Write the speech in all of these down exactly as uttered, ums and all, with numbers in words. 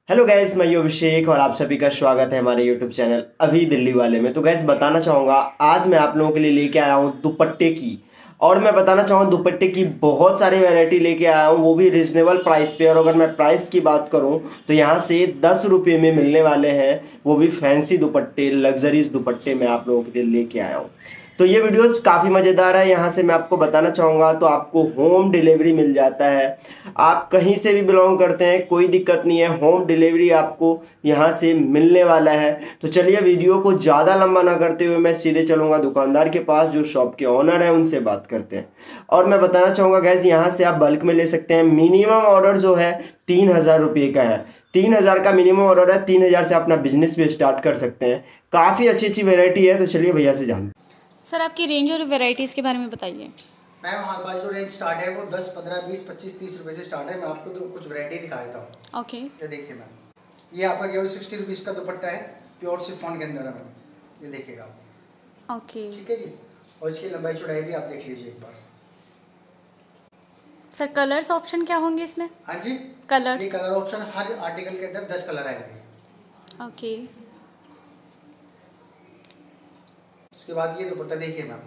Hello guys, मैं यू अभिषेक और आप सभी का स्वागत है हमारे यूट्यूब चैनल अभी दिल्ली वाले में। तो गैस बताना चाहूँगा, आज मैं आप लोगों के लिए लेके आया हूँ दुपट्टे की। और मैं बताना चाहूँ दुपट्टे की बहुत सारी वैरायटी लेके आया हूँ, वो भी रिजनेबल प्राइस पे। और अगर मैं प्राइस की बात करूँ तो यहाँ से दस रुपये में मिलने वाले हैं, वो भी फैंसी दुपट्टे, लग्जरीज दुपट्टे मैं आप लोगों के लिए लेके आया हूँ। तो ये वीडियोस काफ़ी मज़ेदार है। यहाँ से मैं आपको बताना चाहूँगा, तो आपको होम डिलीवरी मिल जाता है। आप कहीं से भी बिलोंग करते हैं, कोई दिक्कत नहीं है, होम डिलीवरी आपको यहाँ से मिलने वाला है। तो चलिए वीडियो को ज़्यादा लंबा ना करते हुए मैं सीधे चलूँगा दुकानदार के पास, जो शॉप के ओनर हैं, उनसे बात करते हैं। और मैं बताना चाहूँगा गैस, यहाँ से आप बल्क में ले सकते हैं। मिनिमम ऑर्डर जो है तीन हज़ार रुपये का है। तीन हज़ार का मिनिमम ऑर्डर है। तीन हज़ार से अपना बिजनेस भी स्टार्ट कर सकते हैं। काफ़ी अच्छी अच्छी वेराइटी है। तो चलिए भैया से जान। सर, आपकी रेंज और वैरायटीज़ के बारे में बताइए। मैम हमारे पास जो रेंज स्टार्ट है वो दस, पंद्रह, बीस, पच्चीस, तीस रुपए से स्टार्ट है। मैं आपको तो कुछ वैरायटी दिखा देता हूँ। ओके। ये देखिए मैम, ये आपका केवल सिक्सटी रुपीज़ का दुपट्टा है, प्योर शिफॉन के अंदर है मैम। ये देखिएगा आप। ओके। ठीक है जी। और इसकी लंबाई चौड़ाई भी आप देख लीजिए एक बार। सर, कलर्स ऑप्शन क्या होंगे इसमें? हाँ जी, कलर्स। ये कलर ऑप्शन हर आर्टिकल के अंदर दस कलर आएंगे। ओके। उसके बाद ये दुपट्टा देखिए मैम,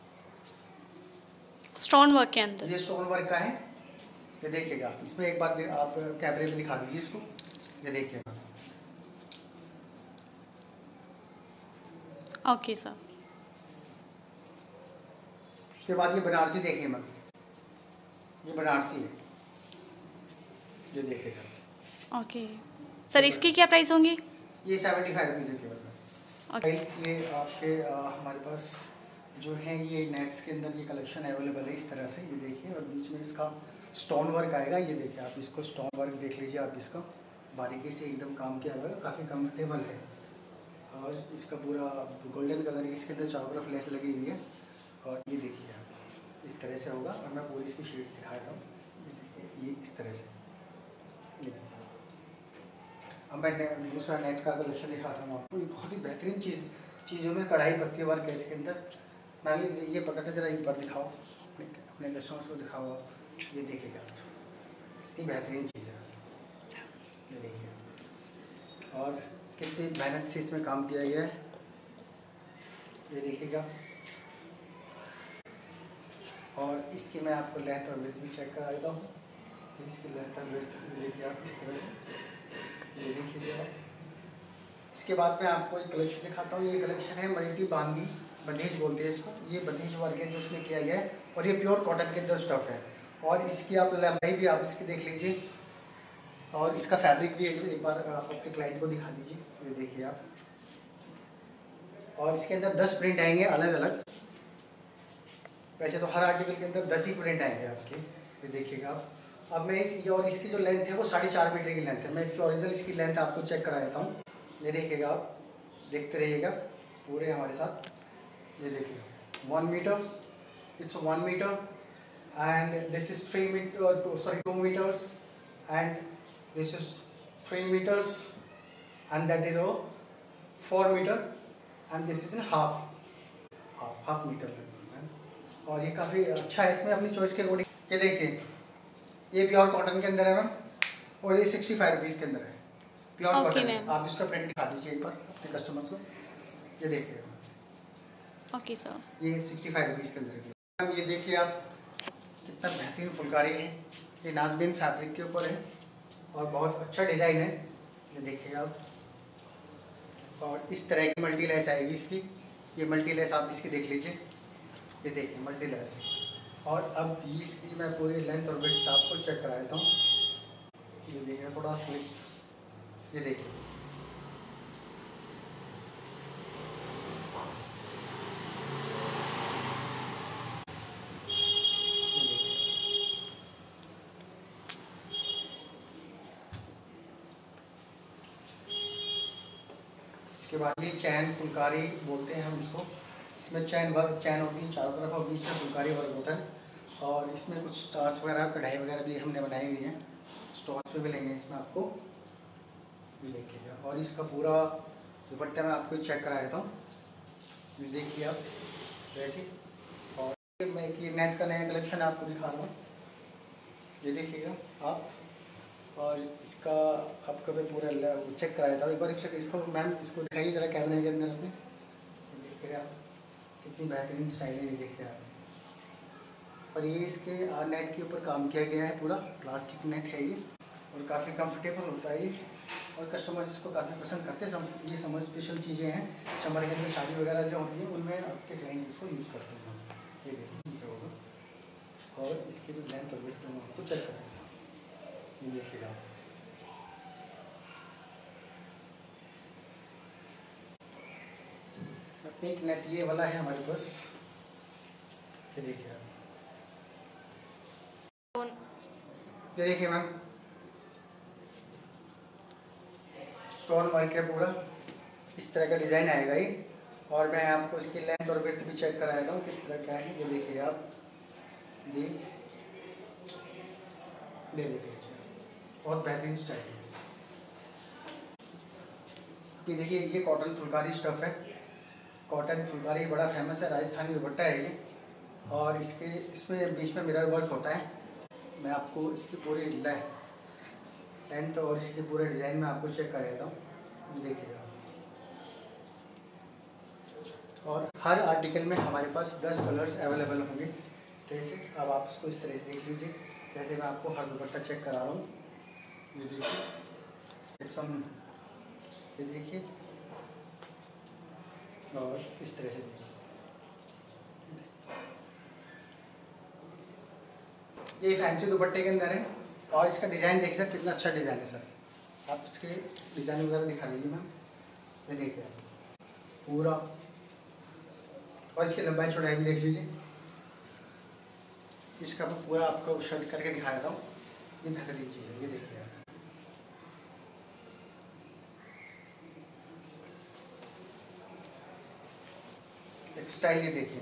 स्टोन वर्क के अंदर। ये स्टोन वर्क का है। ये देखिएगा, इसमें एक बार आप कैमरे में दिखा दीजिए इसको। ये देखिए मैम। Okay sir. उसके बाद ये बनारसी देखिए मैम, ये बनारसी है। ये देखिएगा। ओके सर, इसकी क्या प्राइस होंगी? ये सेवेंटी फाइव रुपीज़ है केवल में। ओके। ये आपके आ, हमारे पास जो है ये नेट्स के अंदर ये कलेक्शन अवेलेबल है इस तरह से। ये देखिए, और बीच में इसका स्टोन वर्क आएगा। ये देखिए आप इसको स्टोन वर्क देख लीजिए आप, इसका बारीकी से एकदम काम किया हुआ है, काफ़ी कम्फर्टेबल है। और इसका पूरा गोल्डन कलर की इसके अंदर चारों तरफ लेस लगी हुई है। और ये देखिए आप, इस तरह से होगा। और मैं पूरी इसकी शेड दिखाता हूँ। ये देखिए, ये इस तरह से। अब मैं दूसरा नेट का कलेक्शन दिखाता हूँ आपको। ये बहुत ही बेहतरीन चीज़ चीज़ों में कढ़ाई पत्ती वर्क है इसके अंदर। मैम ये पकड़ना जरा इन पर दिखाओ, अपने अपने कस्टमर्स को दिखाओ आप। ये देखिएगा, कितनी बेहतरीन चीज़ है। ये देखिए, और कितनी मेहनत से इसमें काम किया गया है। ये देखिएगा, और इसकी मैं आपको लेंथ और विड्थ भी चेक करा देता हूँ। इसकी लेंथ और विड्थ देखिए आप इस तरह से। ये देखिए आप। इसके बाद मैं आपको एक कलेक्शन दिखाता हूँ। ये कलेक्शन है मल्टी बांदी, बंदेज बोलते हैं इसको। ये बंदेज वर्क है जो इसमें किया गया है, और ये प्योर कॉटन के अंदर स्टफ़ है। और इसकी आप लंबाई भी आप इसकी देख लीजिए, और इसका फैब्रिक भी एक, एक बार आप अपने क्लाइंट को दिखा दीजिए। ये देखिए आप। और इसके अंदर दस प्रिंट आएंगे अलग अलग। वैसे तो हर आर्टिकल के अंदर दस ही प्रिंट आएंगे आपके। ये देखिएगा आप। अब मैं इस और इसकी जो लेंथ है वो साढ़े चार मीटर की लेंथ है। मैं इसकी ओरिजिनल इसकी लेंथ आपको चेक करा देता हूँ। ये देखिएगा आप, देखते रहिएगा पूरे हमारे साथ। ये देखिए, one metre, it's one metre, and this is three metre, sorry two metres, and this is three metres, and that is oh four metre, and this is in half half half metre. और ये काफ़ी अच्छा है, इसमें अपनी choice के according. ये देखिए, ये प्योर कॉटन के अंदर है मैम, और ये सिक्सटी फाइव रुपीज़ के अंदर है, प्योर कॉटन है। आप इसका प्रिंट दिखा दीजिए एक बार अपने कस्टमर्स को। ये देखिए। Okay sir. ये सिक्सटी फाइव रुपीज़ के अंदर है मैम। ये देखिए आप, कितना बेहतरीन फुलकारी है। ये नाजबीन फैब्रिक के ऊपर है, और बहुत अच्छा डिज़ाइन है। ये देखिएगा आप। और इस तरह की मल्टी लेस आएगी इसकी। ये मल्टी लेस आप इसकी देख लीजिए। ये देखिए मल्टी लेस। और अब ये इसकी मैं पूरी लेंथ और विड्थ आपको चेक करा देता हूँ। ये देखिए, थोड़ा स्लिप। ये देखिए, इसके बाद ये चैन फुलकारी बोलते हैं हम इसको। इसमें चैन वर्क चैन होती है चारों तरफ, और बीच में फुलकारी वर्क होता है। और इसमें कुछ स्टार्स वगैरह, कढ़ाई वगैरह भी हमने बनाई हुई है। स्टॉर्स पे मिलेंगे इसमें आपको। ये देखिएगा, और इसका पूरा दुपट्टा मैं आपको चेक करा देता हूँ। ये देखिए आप इस तरह से। और मैं एक ये नेट का नया कलेक्शन आपको दिखा रहा हूँ। ये देखिएगा आप, और इसका आपका मैं पूरा चेक कराया था एक बार। इसको मैम इसको दिखाइए ज़रा कैमरे के अंदर अपने, देखिए आप कितनी बेहतरीन स्टाइल है, ये देखिए आप। और ये इसके नेट के ऊपर काम किया गया है, पूरा प्लास्टिक नेट है ये, और काफ़ी कंफर्टेबल होता है ये, और कस्टमर्स इसको काफ़ी पसंद करते हैं। सम ये समर स्पेशल चीज़ें हैं, समर के अंदर शादी वगैरह जो होती है उनमें आपके क्लाइंट इसको यूज़ करते हैं। ये देखिए होगा, और इसकी जो लेंथ और विड्थ मैं आपको चेक कराएगा, ये देखिएगा आप। एक नेट ये वाला है हमारे पास, ये देखिए आप, ये देखिए मैम स्टोन वर्क है पूरा, इस तरह का डिज़ाइन आएगा ये। और मैं आपको इसकी लेंथ और विड्थ भी चेक कराया था किस तरह का है, ये देखिए आप, ये दे देखिए बहुत बेहतरीन स्टाइल है। ये देखिए ये कॉटन फुलकारी स्टफ़ है, कॉटन फुलकारी बड़ा फेमस है, राजस्थानी दुपट्टा है ये। और इसके इसमें बीच में मिरर वर्क होता है। मैं आपको इसकी पूरी लेंथ और इसके पूरे डिज़ाइन में आपको चेक कर देता हूँ, देखिएगा। और हर आर्टिकल में हमारे पास दस कलर्स अवेलेबल होंगे इस तरह से। अब आप इसको इस तरह से देख लीजिए, जैसे मैं आपको हर दुपट्टा चेक करा रहा हूँ, ये देखिए एकदम, ये देखिए, और इस तरह से देखिए, ये फैंसी दुपट्टे के अंदर है। और इसका डिज़ाइन देख सकते कितना अच्छा डिज़ाइन है सर, आप इसके डिज़ाइन वगैरह दिखा लीजिए मैम, ये देखिए आप पूरा। और इसकी लंबाई चौड़ाई भी देख लीजिए, इसका मैं पूरा आपको शर्ट करके दिखाया था, ये बेहतरीन चीज़ है, ये देखिए आप। स्टाइल ये देखिए,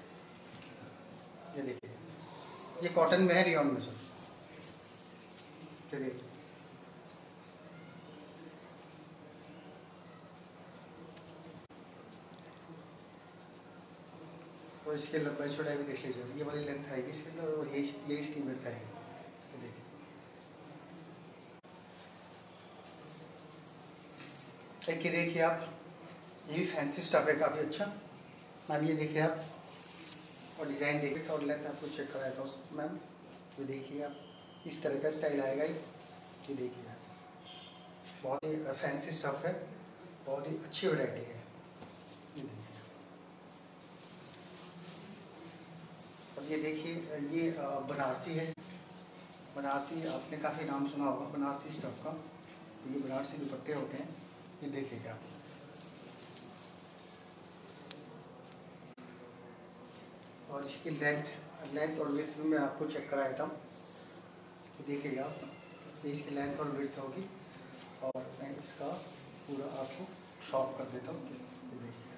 ये देखिए, ये कॉटन में है, रियॉन में सर, ये देखिए। और इसके लंबाई चौड़ाई भी देख लीजिए, ये वाली लेंथ आएगी इसके अंदर, और ये ये इसकी विड्थ आएगी, ये देखिए। एक ये देखिए आप, ये भी फैंसी स्टफ है काफ़ी अच्छा मैम, ये देखिए आप। और डिज़ाइन देखिए, और लेंथ आपको चेक कराया था उस मैम, ये देखिए आप, इस तरह का स्टाइल आएगा ये, ये देखिए आप, बहुत ही फैंसी स्टफ है, बहुत ही अच्छी वैरायटी है, ये देखिए। और ये देखिए, ये बनारसी है, बनारसी आपने काफ़ी नाम सुना होगा बनारसी स्टफ का, ये बनारसी दुपट्टे होते हैं, ये देखिएगा आप। और इसकी लेंथ लेंथ और विड्थ भी मैं आपको चेक कराया था, तो देखिएगा आप, ये इसकी लेंथ और विड्थ होगी। और मैं इसका पूरा आपको शॉप कर देता हूँ, ये देखिए।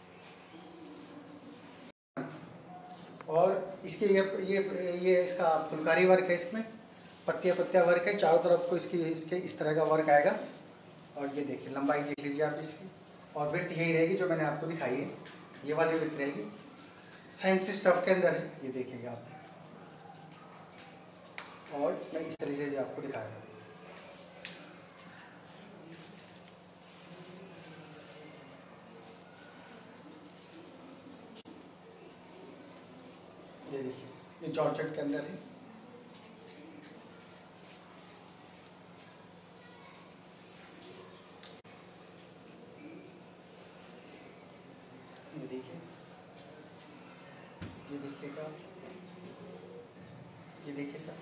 और इसके ये ये ये इसका फुलकारी वर्क है, इसमें पत्तियाँ पत्तियाँ वर्क है, चारों तरफ को इसकी इसके इस तरह का वर्क आएगा। और ये देखिए लंबाई देख लीजिए आप इसकी, और विड्थ यही रहेगी जो मैंने आपको दिखाई है, ये वाली विड्थ रहेगी, फैंसी स्टफ के अंदर है, ये देखिएगा आप। और मैं इस तरह से भी आपको दिखाया था, ये देखिए, ये जॉर्जेट के अंदर है, ये देखिए, ये देखिएगा, ये देखिए सर,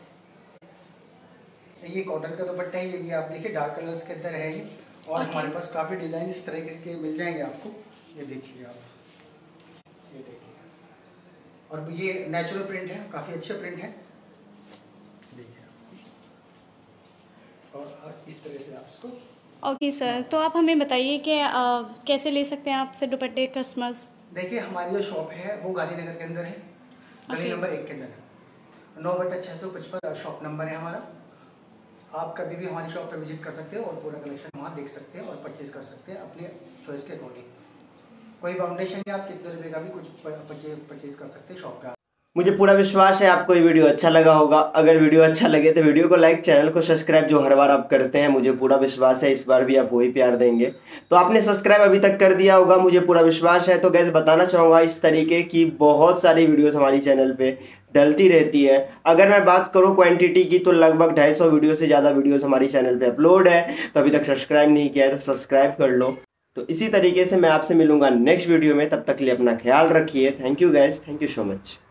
ये कॉटन का दुपट्टा है, ये भी आप देखिए डार्क कलर्स के अंदर है ये। और Okay. हमारे पास काफ़ी डिज़ाइन इस तरह के मिल जाएंगे आपको, ये देखिए आप, ये देखिए। और ये नेचुरल प्रिंट है, काफ़ी अच्छे प्रिंट है, देखिए। और इस तरह से आप इसको, ओके सर, तो आप हमें बताइए कि अ, कैसे ले सकते हैं आपसे दुपट्टे कस्टमर्स? देखिए हमारी जो शॉप है वो गांधीनगर के अंदर है, गली Okay. नंबर एक के अंदर है, नौ बटा छः सौ पचपन शॉप नंबर है हमारा। आप कभी भी हमारी शॉप पे विजिट कर सकते हैं और पूरा कलेक्शन वहाँ देख सकते हैं और परचेज़ कर सकते हैं अपने चॉइस के अकॉर्डिंग। कोई बाउंडेशन नहीं, आप कितने रुपये का भी कुछ परचेज परचेज़ कर सकते हैं शॉप पे। मुझे पूरा विश्वास है आपको ये वीडियो अच्छा लगा होगा। अगर वीडियो अच्छा लगे तो वीडियो को लाइक, चैनल को सब्सक्राइब जो हर बार आप करते हैं, मुझे पूरा विश्वास है इस बार भी आप वही प्यार देंगे। तो आपने सब्सक्राइब अभी तक कर दिया होगा, मुझे पूरा विश्वास है। तो गैस बताना चाहूँगा इस तरीके की बहुत सारी वीडियोस हमारी चैनल पे डलती रहती है। अगर मैं बात करूँ क्वांटिटी की तो लगभग ढाई सौ वीडियो से ज़्यादा वीडियोस हमारी चैनल पे अपलोड है। तो अभी तक सब्सक्राइब नहीं किया है तो सब्सक्राइब कर लो। तो इसी तरीके से मैं आपसे मिलूंगा नेक्स्ट वीडियो में, तब तक के लिए अपना ख्याल रखिए। Thank you guys, thank you so much.